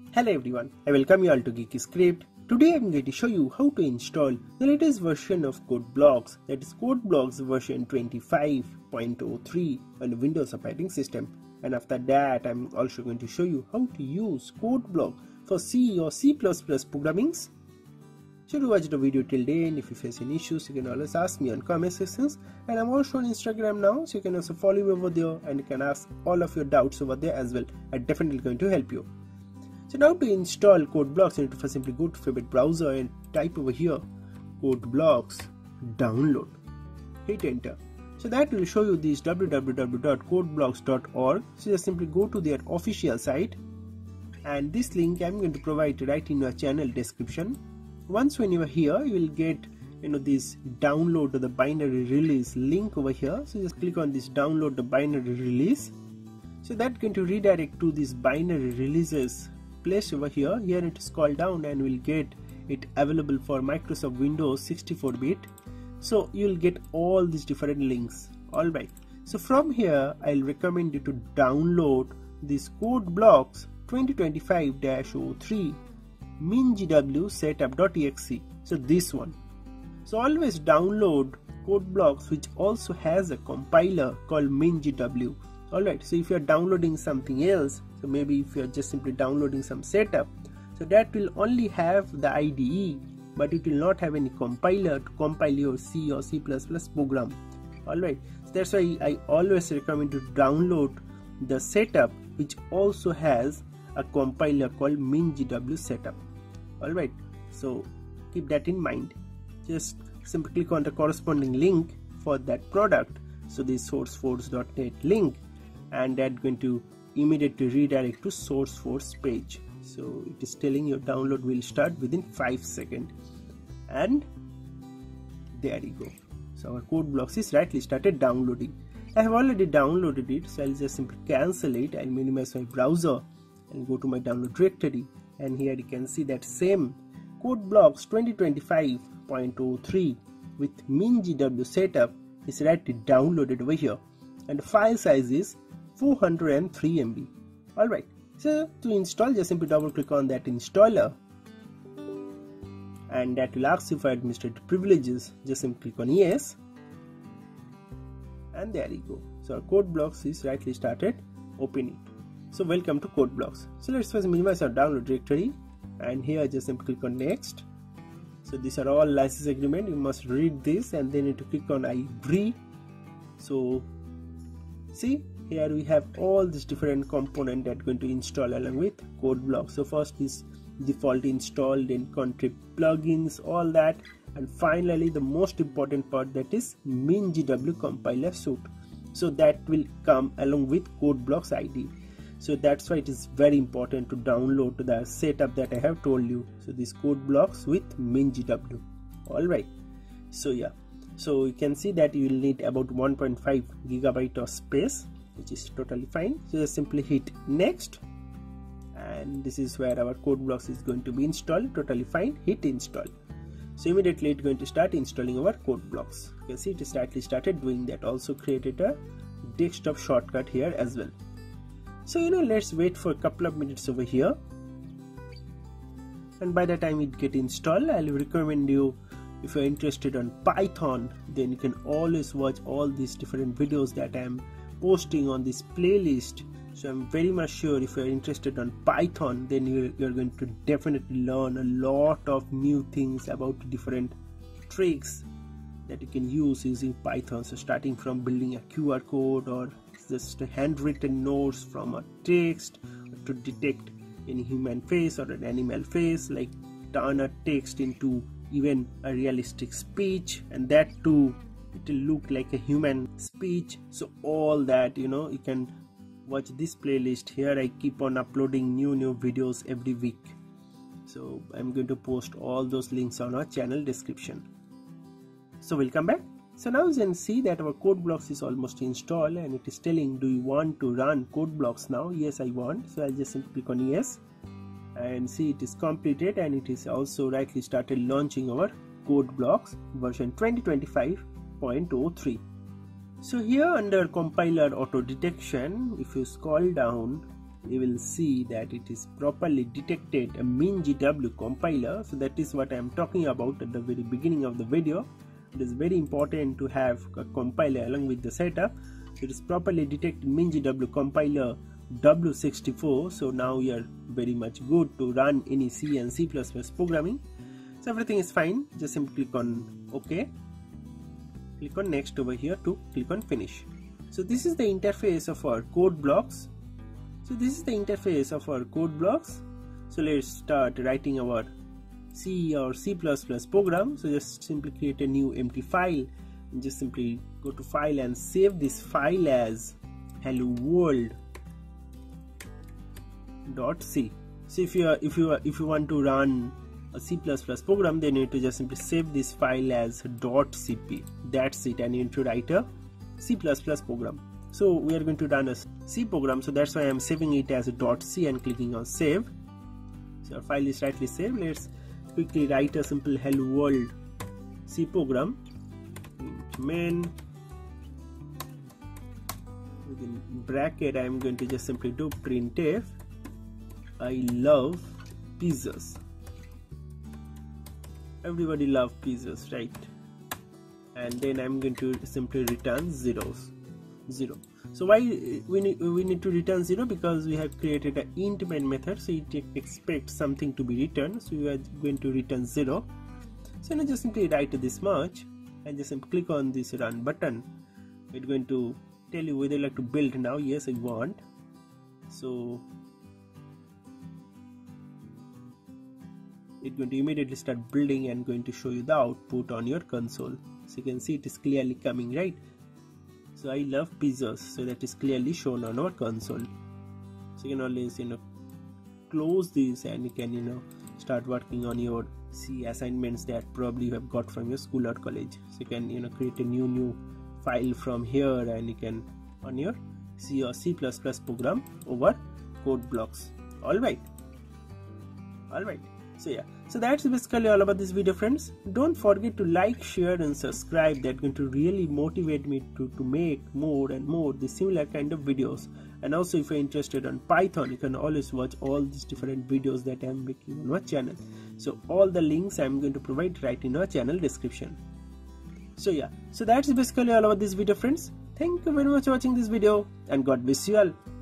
Hello everyone, I welcome you all to Geeky Script. Today I am going to show you how to install the latest version of CodeBlocks, that is CodeBlocks version 25.03 on the Windows operating system. And after that I am also going to show you how to use CodeBlock for C or C++ programmings. So do watch the video till the end. If you face any issues, you can always ask me on comment sections. And I'm also on Instagram now, so you can also follow me over there and you can ask all of your doubts over there as well. I'm definitely going to help you. So now to install CodeBlocks, you need to first simply go to favorite browser and type over here CodeBlocks download. Hit enter. So that will show you this www.codeblocks.org. So just simply go to their official site, and this link I'm going to provide right in your channel description. Once when you are here, you will get this download the binary release link over here. So just click on this download the binary release. So that's going to redirect to this binary releases place over here. Here it scroll down and we'll get it available for Microsoft Windows 64-bit. So you'll get all these different links. Alright, so from here I'll recommend you to download this CodeBlocks 2025-03 MinGW-setup.exe. So this one. So always download CodeBlocks which also has a compiler called MinGW. Alright, so if you are downloading something else, so maybe if you are just simply downloading some setup, so that will only have the IDE, but it will not have any compiler to compile your C or C++ program. Alright, so that's why I always recommend to download the setup which also has a compiler called MinGW setup. Alright, so keep that in mind. Just simply click on the corresponding link for that product, so the sourceforce.net link, and that's going to immediately redirect to SourceForce page. So it is telling your download will start within 5 seconds, and there you go. So our CodeBlocks is rightly started downloading. I have already downloaded it, so I'll just simply cancel it. I'll minimize my browser and go to my download directory, and here you can see that same CodeBlocks 2025.03 with MinGW setup is rightly downloaded over here, and the file size is 403 MB. Alright, so to install, just simply double click on that installer, and that will ask you for administrative privileges. Just simply click on yes, and there you go. So our CodeBlocks is rightly started opening. So welcome to CodeBlocks. So let's first minimize our download directory, and here just simply click on next. So these are all license agreement, you must read this, and then you need to click on I agree. So see, here we have all these different components that are going to install along with CodeBlocks. So first is default install, then contrib plugins, all that, and finally the most important part, that is MinGW compiler suite. So that will come along with CodeBlocks IDE. So that's why it is very important to download the setup that I have told you. So this CodeBlocks with MinGW. Alright, so yeah, so you can see that you will need about 1.5 gigabyte of space, which is totally fine. So just simply hit next, and this is where our CodeBlocks is going to be installed. Totally fine, hit install. So immediately it's going to start installing our CodeBlocks. You can see it slightly started doing that. Also created a desktop shortcut here as well. So let's wait for a couple of minutes over here, and by the time it get installed, I'll recommend you, if you're interested on Python, then you can always watch all these different videos that I'm posting on this playlist. So I'm very much sure if you're interested on Python, then you're going to definitely learn a lot of new things about different tricks that you can use using Python. So starting from building a QR code, or just a handwritten notes from a text, to detect any human face or an animal face, like turn a text into even a realistic speech, and that too it will look like a human speech. So all that, you can watch this playlist. Here I keep on uploading new videos every week, so I'm going to post all those links on our channel description. So welcome back. So now you can see that our CodeBlocks is almost installed, and it is telling, do you want to run CodeBlocks now? Yes, I want. So I'll just simply click on yes, and see it is completed, and it is also rightly started launching our CodeBlocks version 2025.03. So here under compiler auto detection, if you scroll down, you will see that it is properly detected a MinGW compiler. So that is what I am talking about at the very beginning of the video. It is very important to have a compiler along with the setup. So it is properly detected MinGW compiler wxWidgets. So now we are very much good to run any C and C++ programming. So everything is fine. Just simply click on OK. Click on next over here to click on finish. So this is the interface of our code blocks. So let's start writing our C or C++ program. So just simply create a new empty file and just simply go to file and save this file as hello world.c. So if you want to run a C++ program, then you need to just simply save this file as .cp. That's it, and you need to write a C++ program. So we are going to run a C program, so that's why I am saving it as .c and clicking on save. So our file is rightly saved. Let's quickly write a simple hello world C program. Main, within bracket I am going to just simply do printf I love pizzas. Everybody loves pizzas, right? And then I'm going to simply return 0. So why we need to return 0? Because we have created an int main method, so it expects something to be returned. So we are going to return 0. So now just simply write this much and just simply click on this run button. It's going to tell you whether you like to build now. Yes, I want. So it's going to immediately start building and going to show you the output on your console. So you can see it is clearly coming, right? So I love pizzas, so that is clearly shown on our console. So you can always close this and you can start working on your C assignments that probably you have got from your school or college. So you can create a new file from here and you can on your C or C++ program over CodeBlocks. Alright. So yeah, so that's basically all about this video, friends. Don't forget to like, share and subscribe. That's going to really motivate me to make more and more the similar kind of videos. And also if you're interested on Python, you can always watch all these different videos that I'm making on our channel. So all the links I'm going to provide right in our channel description. So yeah, so that's basically all about this video, friends. Thank you very much for watching this video and God bless you all.